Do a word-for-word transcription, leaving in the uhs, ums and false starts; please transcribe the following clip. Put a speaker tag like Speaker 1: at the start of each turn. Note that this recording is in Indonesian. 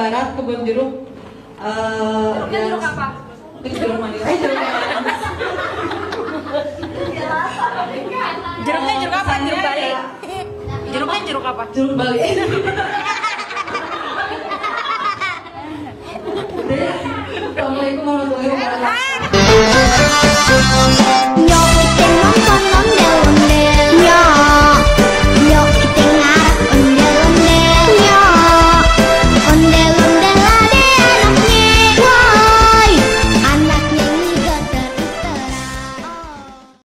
Speaker 1: Barat, kebun jeruk. Uh,
Speaker 2: Jeruknya jeruk apa?
Speaker 1: Jeruk manis. Eh, jeruk manis.
Speaker 2: Jeruknya jeruk apa? Jeruk Bali. Jeruknya jeruk apa?
Speaker 1: Jeruk Bali. Assalamualaikum warahmatullahi wabarakatuh.